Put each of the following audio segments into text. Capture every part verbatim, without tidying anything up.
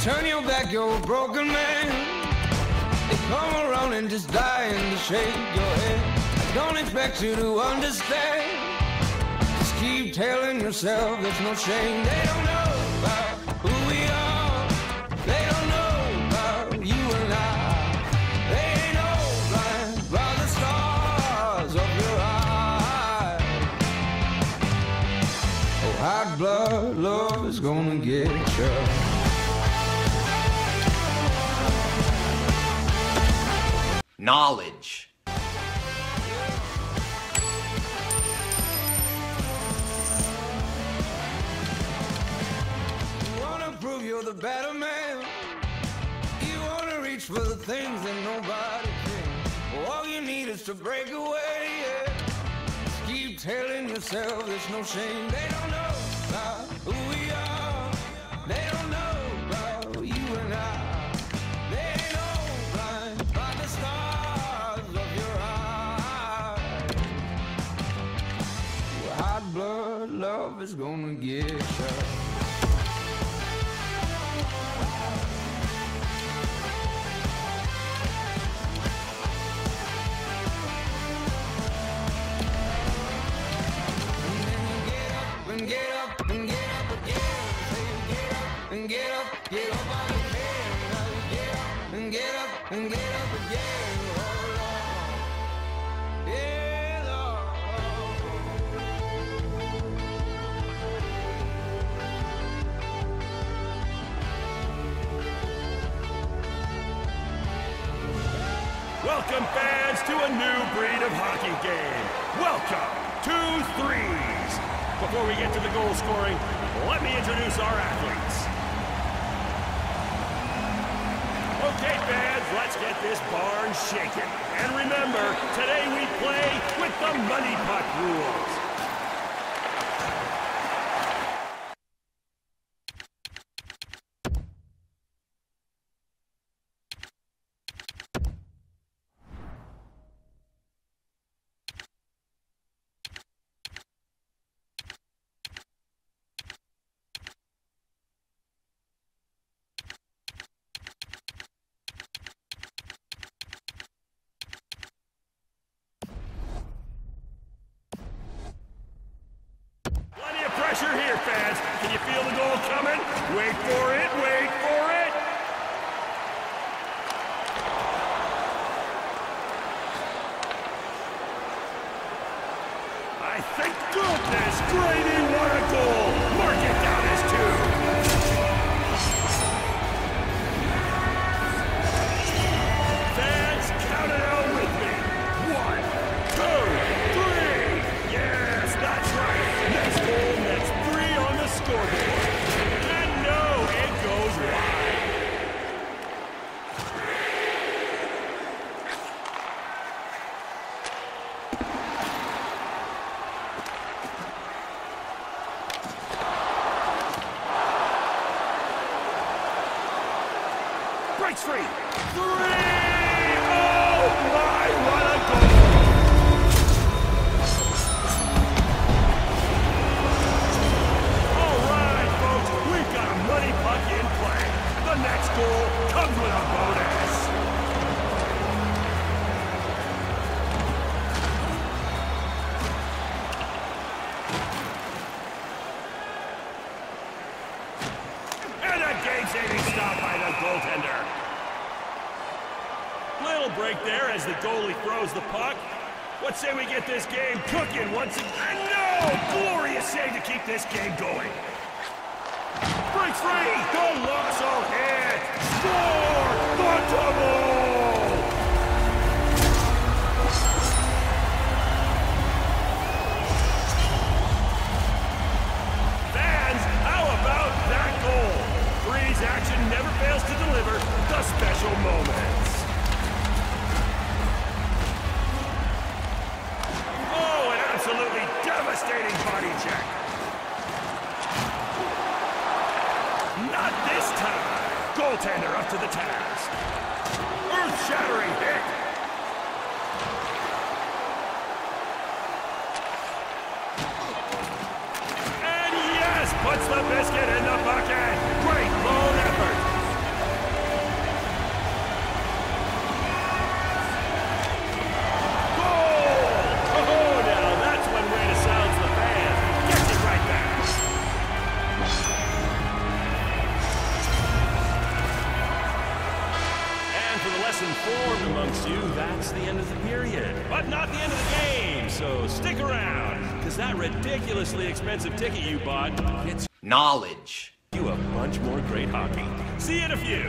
turn your back, you're a broken man. They come around and just dying to shake your head. I don't expect you to understand. Just keep telling yourself there's no shame. They don't know about who we are. They don't know about you and I. They ain't no blind by the stars of your eyes. Oh, hot blood love is gonna get you. Knowledge. You wanna prove you're the better man. You wanna reach for the things that nobody can. All you need is to break away, yeah. Just keep telling yourself there's no shame. They don't know about who we are. They don't know about you and I. They ain't no blind by the stars of your eyes. Well, hot blood love is gonna get you. And get up and get up again. Say get up and get up, get up on the can. Get up and get up and get up again. Oh Lord, yeah Lord. Welcome, fans, to a new breed of hockey game. Welcome to Threes. Before we get to the goal scoring, let me introduce our athletes. Okay, fans, let's get this barn shaken. And remember, today we play with the money puck rules. Pressure here, fans. Can you feel the goal coming? Wait for it, wait for it. I think, goodness gravy, what a goal. Mark it down as two. Fans, count it out with me. One, two, three. Yes, that's right. Next goal, next three on the scoreboard. And no, it goes wide. Breaks free. Three! Oh my, what a goal! All right, folks, we've got a money puck in play. The next goal comes with a bonus. And a game-saving stop by the goaltender. Little break there as the goalie throws the puck. What say we get this game cooking once again? And no! Glorious save to keep this game going. Breaks free! Colossal hit! Score! The double! Fans, how about that goal? Threes action never fails to deliver the special moments. Absolutely devastating body check. Not this time. Goaltender up to the task. Earth-shattering hit. And yes, puts the biscuit in the bucket. Great lone effort. but not the end of the game. So stick around, because that ridiculously expensive ticket you bought gets knowledge. You a bunch more great hockey. See you in a few.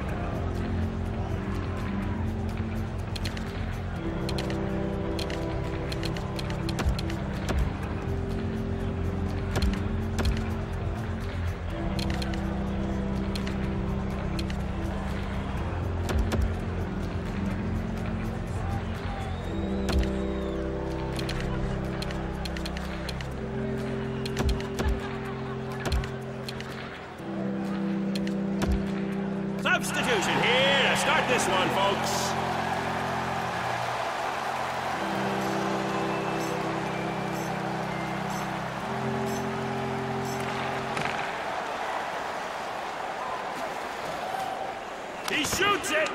Substitution here to start this one, folks. He shoots it.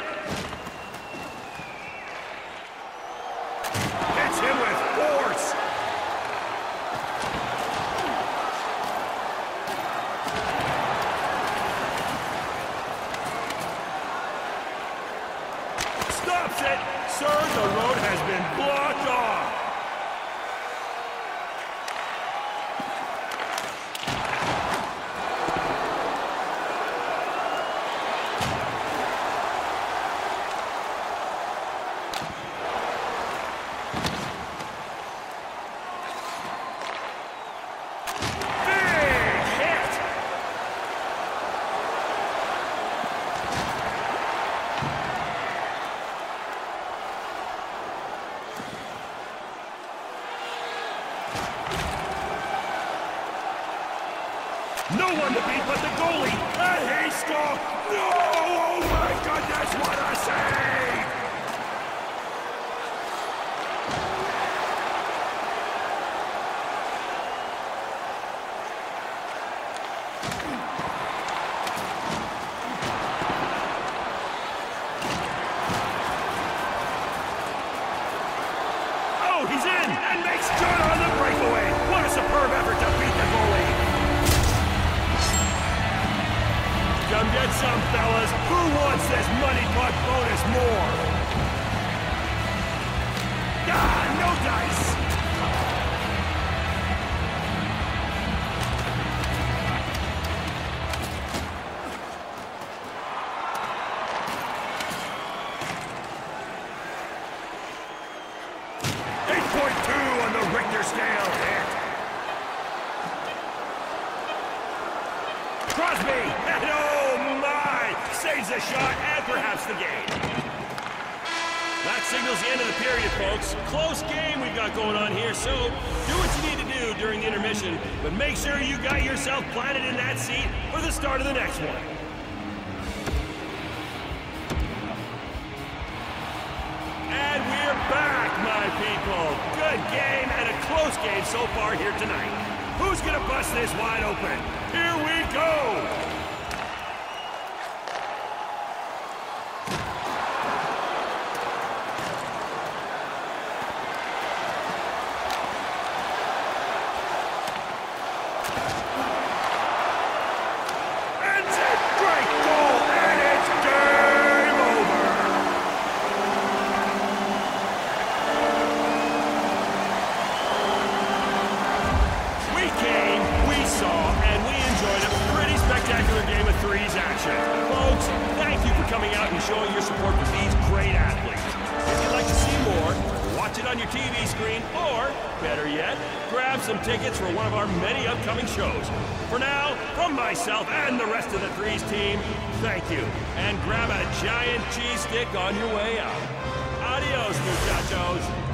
Hits him with force. Stops it! Sir, the road has been blocked off! No one to beat but the goalie, and he scored! No! Oh my goodness, what a save! Oh, he's in, and makes good on the breakaway! What a superb effort to beat the goalie! Come get some, fellas. Who wants this money puck bonus more? Ah, no dice! eight point two on the Richter scale. Hit. Crosby! And oh my! Saves the shot and perhaps the game. That signals the end of the period, folks. Close game we've got going on here, so do what you need to do during the intermission, but make sure you got yourself planted in that seat for the start of the next one. And we're back, my people. Good game and a close game so far here tonight. Who's gonna bust this wide open? Here we go! Threes action. Folks, thank you for coming out and showing your support for these great athletes. If you'd like to see more, watch it on your T V screen, or, better yet, grab some tickets for one of our many upcoming shows. For now, from myself and the rest of the Threes team, thank you, and grab a giant cheese stick on your way out. Adios, muchachos.